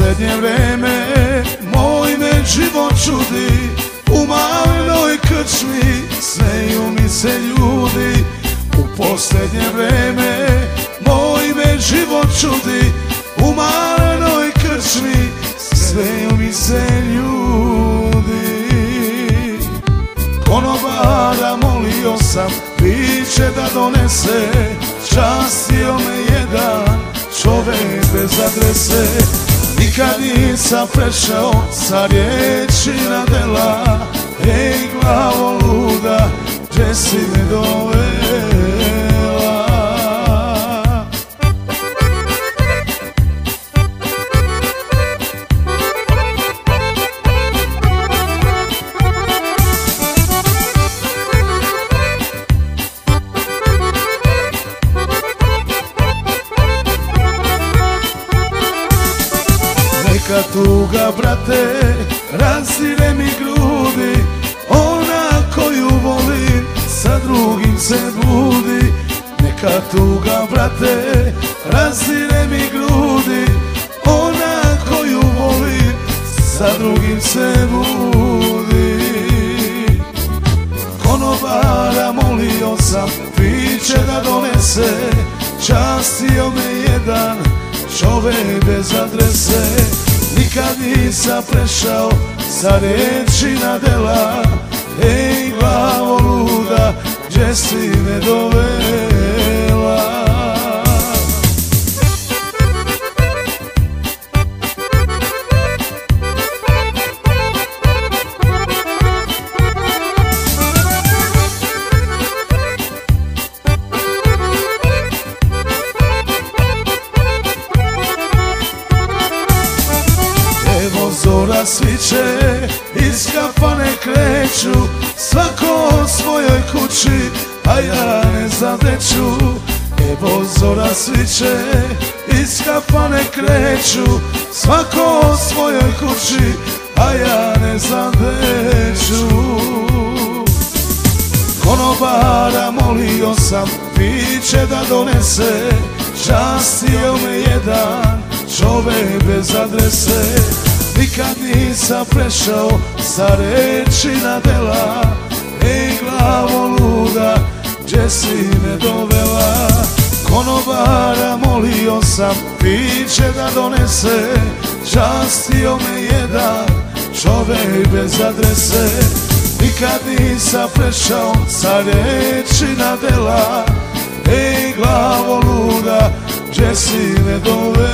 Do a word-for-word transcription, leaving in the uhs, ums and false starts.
posljednje vreme moj me život čudi, u maloj krčmi smeju mi se ljudi. U posljednje vreme moj me život čudi, u maloj krčmi smeju mi se ljudi. Konobara molio sam piće da donese, častio me jedan čovek bez adrese. Nikad nisam prešao sa riječi na dela, ej glavo luda, gdje si me dovela? Neka tuga, brate, razdire mi grudi, ona koju volim sa drugim se budi. Neka tuga, brate, razdire mi grudi, ona koju volim sa drugim se budi. Konobara molio sam piće da donese, častio me jedan čovek bez adrese. Nikad nisam prešao sa riječi na dela, ej glavo luda, gdje si me dovela? Zora sviće, iz kafane kreću, svako u svojoj kući, a ja ne znam gde ću. Evo zora sviće, iz kafane kreću, svako u svojoj kući, a ja ne znam gde ću. Konobara molio sam piće da donese, častio me jedan čovek bez adrese. Nikad nisam prešao sa reči na dela, ej glavo luda, gdje si me dovela? Konobara molio sam piće da donese, častio me jedan čovek bez adrese. Nikad nisam prešao sa reči na dela, ej glavo luda, gdje si me dovela?